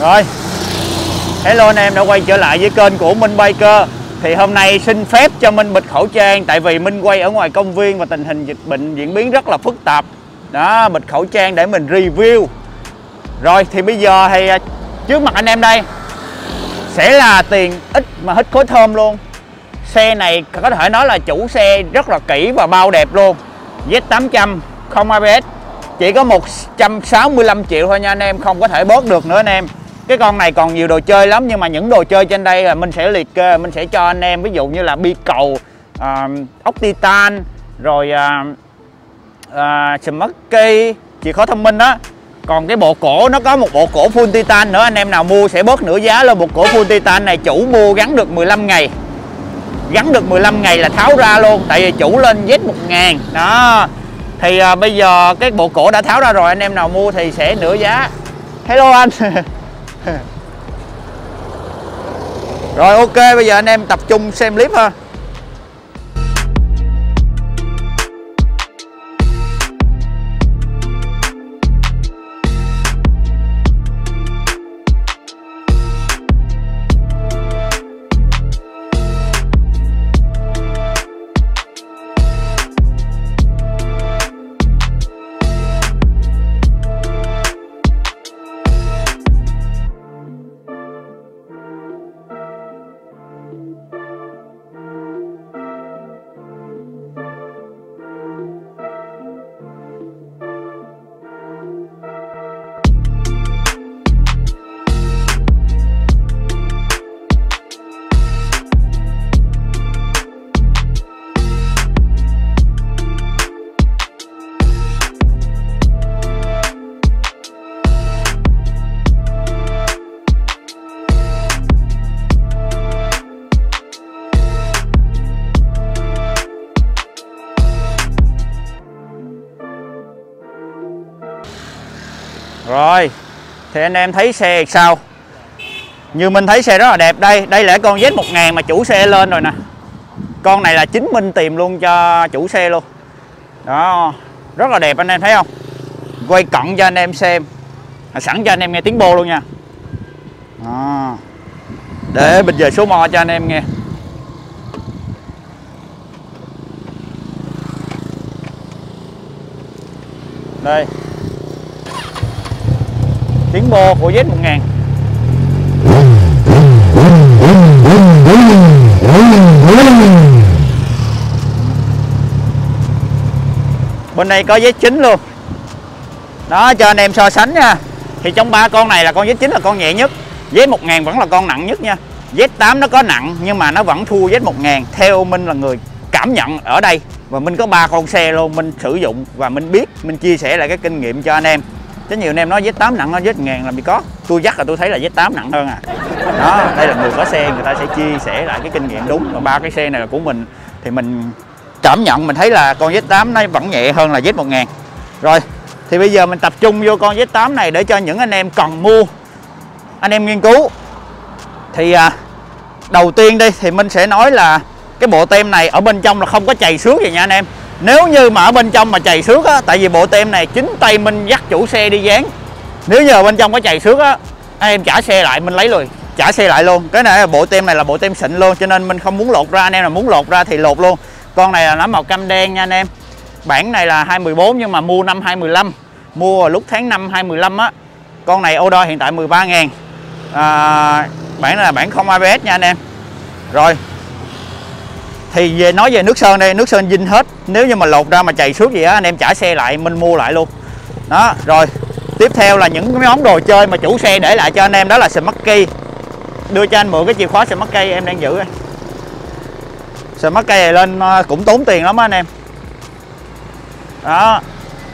Rồi, hello anh em đã quay trở lại với kênh của Minh Biker. Thì hôm nay xin phép cho Minh bịt khẩu trang, tại vì Minh quay ở ngoài công viên và tình hình dịch bệnh diễn biến rất là phức tạp. Đó, bịt khẩu trang để mình review. Rồi thì bây giờ thì trước mặt anh em đây sẽ là tiền ít mà hít khói thơm luôn. Xe này có thể nói là chủ xe rất là kỹ và bao đẹp luôn. Z800 không ABS, chỉ có 165 triệu thôi nha anh em, không có thể bớt được nữa anh em. Cái con này còn nhiều đồ chơi lắm, nhưng mà những đồ chơi trên đây là mình sẽ liệt kê, mình sẽ cho anh em, ví dụ như là bi cầu, ốc titan, rồi smart key, chìa khóa thông minh đó. Còn cái bộ cổ, nó có một bộ cổ full titan nữa, anh em nào mua sẽ bớt nửa giá lên. Bộ cổ full titan này chủ mua gắn được 15 ngày. Gắn được 15 ngày là tháo ra luôn, tại vì chủ lên Z1000 đó. Thì bây giờ cái bộ cổ đã tháo ra rồi, anh em nào mua thì sẽ nửa giá. Hello anh. Rồi ok, bây giờ anh em tập trung xem clip ha. Rồi, thì anh em thấy xe sao? Như mình thấy xe rất là đẹp. Đây là con Z1000 mà chủ xe lên rồi nè. Con này là chính Minh tìm luôn cho chủ xe luôn. Đó, rất là đẹp anh em thấy không? Quay cận cho anh em xem. Sẵn cho anh em nghe tiếng bô luôn nha. Đó. Để mình về số mo cho anh em nghe. Đây, tiếng bô của Z1000. Bên đây có Z9 luôn. Đó, cho anh em so sánh nha. Thì trong ba con này là con Z9 là con nhẹ nhất, Z1000 vẫn là con nặng nhất nha. Z8 nó có nặng nhưng mà nó vẫn thua Z1000. Theo Minh là người cảm nhận ở đây, và Minh có 3 con xe luôn, Minh sử dụng và Minh biết, Minh chia sẻ lại cái kinh nghiệm cho anh em. Chứ nhiều anh em nói Z8 nặng hơn Z1000 làm gì có. Tôi dắt là tôi thấy là Z8 nặng hơn à. Đó, đây là người có xe, người ta sẽ chia sẻ lại cái kinh nghiệm đúng. Và 3 cái xe này là của mình thì mình cảm nhận, mình thấy là con Z8 nó vẫn nhẹ hơn là Z1000. Rồi, thì bây giờ mình tập trung vô con Z8 này để cho những anh em cần mua, anh em nghiên cứu. Thì đầu tiên đi thì mình sẽ nói là cái bộ tem này ở bên trong là không có chày xước gì nha anh em. Nếu như mà ở bên trong mà chày xước á, tại vì bộ tem này chính tay Minh dắt chủ xe đi dán. Nếu như ở bên trong có chày xước á, anh em trả xe lại, Minh lấy luôn, trả xe lại luôn. Cái này là bộ tem này là bộ tem xịn luôn, cho nên Minh không muốn lột ra. Anh em là muốn lột ra thì lột luôn. Con này là nó màu cam đen nha anh em. Bản này là 2014 nhưng mà mua năm 2015, mua lúc tháng 5 2015 á. Con này order hiện tại 13.000. Bản này là bản không ABS nha anh em. Rồi, thì nói về nước sơn đây, nước sơn zin hết. Nếu như mà lột ra mà chày xước gì á, anh em trả xe lại, Minh mua lại luôn. Đó, rồi tiếp theo là những cái món đồ chơi mà chủ xe để lại cho anh em, đó là smart key. Đưa cho anh mượn cái chìa khóa smart key em đang giữ đây. Smart key này lên cũng tốn tiền lắm á anh em. Đó.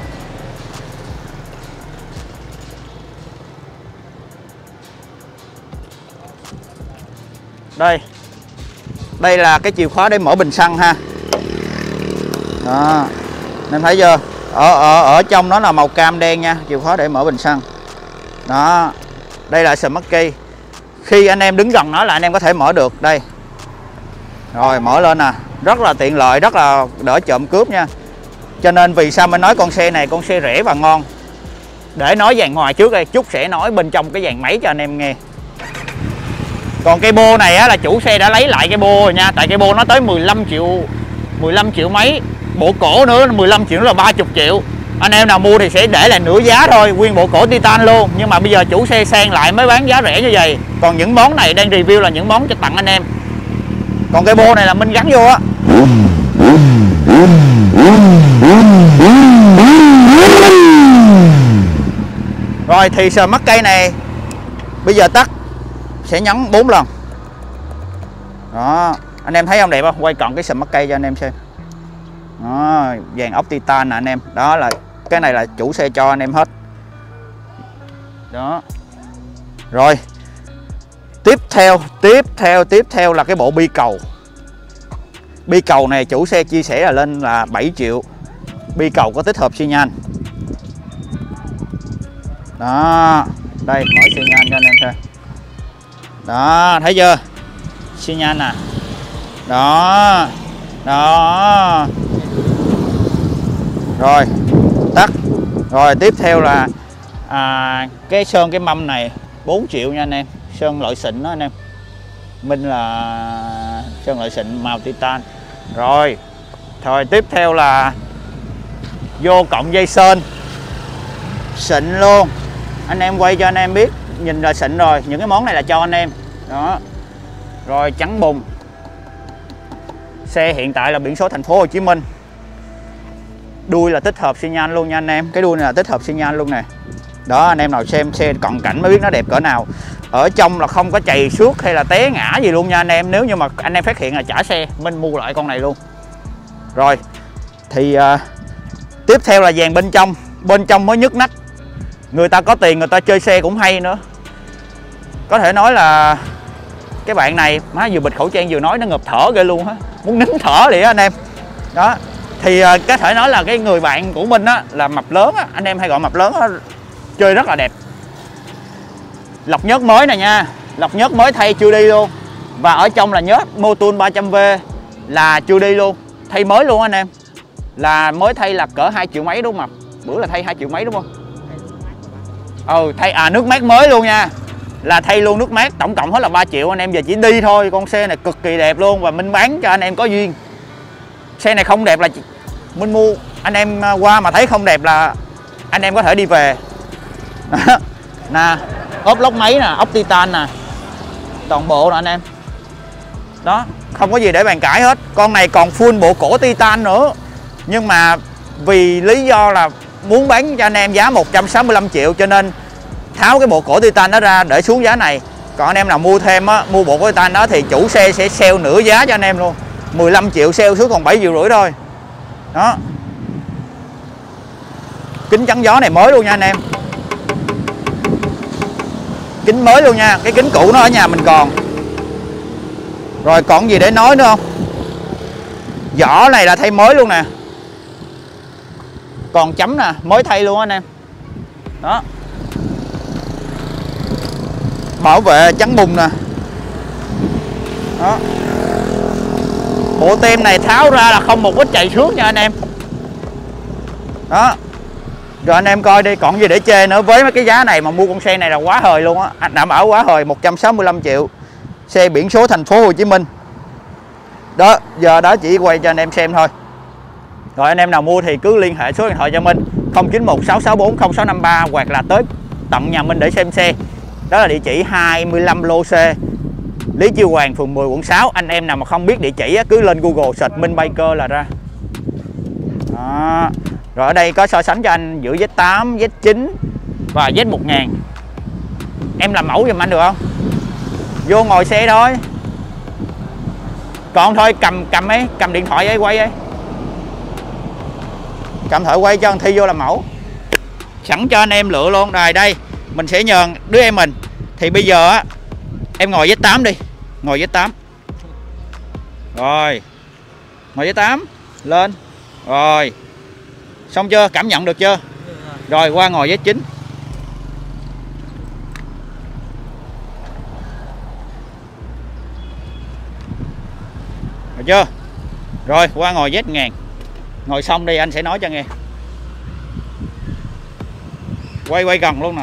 Đây là cái chìa khóa để mở bình xăng ha. Đó, em thấy chưa? Ở trong nó là màu cam đen nha, chìa khóa để mở bình xăng. Đó, đây là smart key. Khi anh em đứng gần nó là anh em có thể mở được. Đây, rồi mở lên nè, rất là tiện lợi, rất là đỡ trộm cướp nha. Cho nên vì sao mình nói con xe này con xe rẻ và ngon. Để nói dàn ngoài trước đây, Trúc sẽ nói bên trong cái dàn máy cho anh em nghe. Còn cây bô này á, là chủ xe đã lấy lại cây bô rồi nha. Tại cây bô nó tới 15 triệu mấy. Bộ cổ nữa 15 triệu nữa là 30 triệu. Anh em nào mua thì sẽ để lại nửa giá thôi, nguyên bộ cổ titan luôn. Nhưng mà bây giờ chủ xe sang lại mới bán giá rẻ như vậy. Còn những món này đang review là những món cho tặng anh em. Còn cây bô này là Minh gắn vô á. Rồi thì sờ mắc cây này bây giờ tắt sẽ nhấn 4 lần. Đó, anh em thấy không, đẹp không? Quay cận cái sờ mắc cây cho anh em xem. Đó, dàn ốc titan nè anh em. Đó là cái này là chủ xe cho anh em hết. Đó. Rồi. Tiếp theo là cái bộ bi cầu. Bi cầu này chủ xe chia sẻ là lên là 7 triệu. Bi cầu có tích hợp xi nhan. Đó, đây mở xi nhan cho anh em xem. Đó, thấy chưa? Xi nhan nè. Đó. Đó. Rồi, tắt. Rồi tiếp theo là cái sơn cái mâm này 4 triệu nha anh em. Sơn loại xịn đó anh em. Minh là sơn loại xịn màu titan. Rồi. Thôi tiếp theo là vô cộng dây sên xịn luôn. Anh em quay cho anh em biết, nhìn là xịn rồi. Những cái món này là cho anh em. Đó. Rồi trắng bùng. Xe hiện tại là biển số thành phố Hồ Chí Minh. Đuôi là tích hợp xi nhan luôn nha anh em. Cái đuôi này là tích hợp xi nhan luôn nè. Đó, anh em nào xem xe cận cảnh mới biết nó đẹp cỡ nào. Ở trong là không có chày xước hay là té ngã gì luôn nha anh em. Nếu như mà anh em phát hiện là trả xe, Minh mua lại con này luôn. Rồi thì tiếp theo là dàn bên trong. Bên trong mới nhức nách. Người ta có tiền người ta chơi xe cũng hay nữa. Có thể nói là cái bạn này má vừa bịt khẩu trang vừa nói nó ngập thở ghê luôn á, muốn nín thở liền á anh em. Đó thì có thể nói là cái người bạn của mình á là mập lớn á, anh em hay gọi mập lớn á, chơi rất là đẹp. Lọc nhớt mới này nha, lọc nhớt mới thay chưa đi luôn. Và ở trong là nhớt Motul 300V là chưa đi luôn, thay mới luôn anh em. Là mới thay là cỡ 2 triệu mấy đúng không mập? Bữa là thay 2 triệu mấy đúng không? Thay nước mát mới luôn nha. Là thay luôn nước mát, tổng cộng hết là 3 triệu anh em. Giờ chỉ đi thôi, con xe này cực kỳ đẹp luôn. Và Minh bán cho anh em có duyên. Xe này không đẹp là Minh mua, anh em qua mà thấy không đẹp là anh em có thể đi về. Nè, ốp lốc máy nè, ốc titan nè, toàn bộ nè anh em. Đó, không có gì để bàn cãi hết. Con này còn full bộ cổ titan nữa. Nhưng mà vì lý do là muốn bán cho anh em giá 165 triệu cho nên tháo cái bộ cổ titan đó ra để xuống giá này. Còn anh em nào mua thêm á, mua bộ cổ titan đó thì chủ xe sẽ sale nửa giá cho anh em luôn. 15 triệu sale xuống còn 7,5 triệu thôi. Đó. Kính chắn gió này mới luôn nha anh em. Kính mới luôn nha, cái kính cũ nó ở nhà mình còn. Rồi còn gì để nói nữa không? Vỏ này là thay mới luôn nè. Còn chấm nè, mới thay luôn anh em. Đó. Bảo vệ trắng bùng nè. Đó. Bộ tem này tháo ra là không một vết chày xước nha anh em. Đó. Rồi anh em coi đi, còn gì để chê nữa. Với mấy cái giá này mà mua con xe này là quá hời luôn á. Anh đảm bảo quá hời, 165 triệu. Xe biển số thành phố Hồ Chí Minh. Đó, giờ đó chỉ quay cho anh em xem thôi. Rồi anh em nào mua thì cứ liên hệ số điện thoại cho Minh 0916640653 hoặc là tới tận nhà Minh để xem xe. Đó là địa chỉ 25 Lô C, Lý Chiêu Hoàng, phường 10, quận 6. Anh em nào mà không biết địa chỉ cứ lên Google search Minh Biker là ra. Đó. Rồi ở đây có so sánh cho anh giữa Z8, Z9 và Z1000. Em làm mẫu giùm anh được không? Vô ngồi xe thôi. Còn thôi cầm điện thoại ấy quay ấy. Cầm thoại quay cho anh Thi vô làm mẫu. Sẵn cho anh em lựa luôn. Rồi đây, mình sẽ nhờ đứa em mình. Thì bây giờ á em ngồi Z8 đi. Ngồi Z8. Rồi. Ngồi Z8 lên. Rồi. Xong chưa? Cảm nhận được chưa? Rồi qua ngồi Z9. Được chưa? Rồi qua ngồi Z1000. Ngồi xong đi anh sẽ nói cho nghe. Quay gần luôn nè.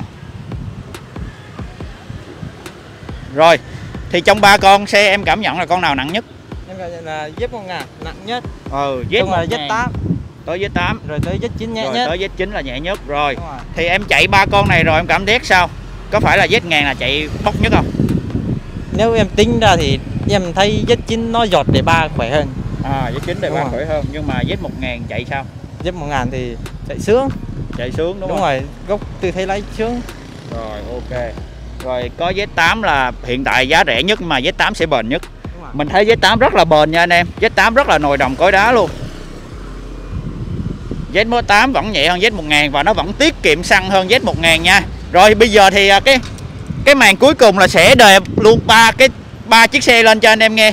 Rồi thì trong 3 con xe em cảm nhận là con nào nặng nhất? Em cảm nhận là Z1000 nặng nhất. Z1000 là Z8. Tới Z8. Rồi tới Z9 nhẹ rồi nhất. Tới Z9 là nhẹ nhất. Rồi thì em chạy 3 con này rồi em cảm giác sao? Có phải là Z1000 là chạy bốc nhất không? Nếu em tính ra thì em thấy Z9 nó giọt để 3 khỏe hơn. Z9 để 3 khỏe hơn. Nhưng mà Z1000 chạy sao? Z1000 thì chạy sướng. Chạy sướng đúng không? Đúng rồi, góc tư thế lái sướng. Rồi ok. Rồi có Z8 là hiện tại giá rẻ nhất mà Z8 sẽ bền nhất. Mình thấy Z8 rất là bền nha anh em. Z8 rất là nồi đồng cối đá luôn. Z8 vẫn nhẹ hơn Z1000 và nó vẫn tiết kiệm xăng hơn Z1000 nha. Rồi bây giờ thì cái màn cuối cùng là sẽ đề luôn ba chiếc xe lên cho anh em nghe.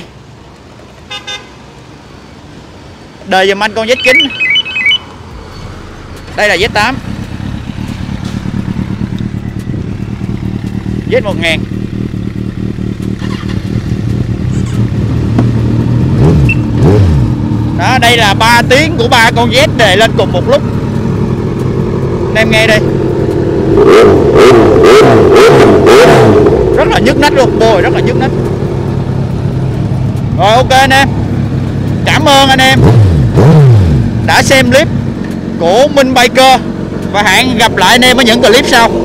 Đề giùm anh con Z9. Đây là Z8. Z1000. Đó, đây là 3 tiếng của 3 con Z đề lên cùng một lúc. Anh em nghe đi. Rất là nhức nách luôn, bôi rất là nhức nách. Rồi ok anh em. Cảm ơn anh em đã xem clip của Minh Biker và hẹn gặp lại anh em ở những clip sau.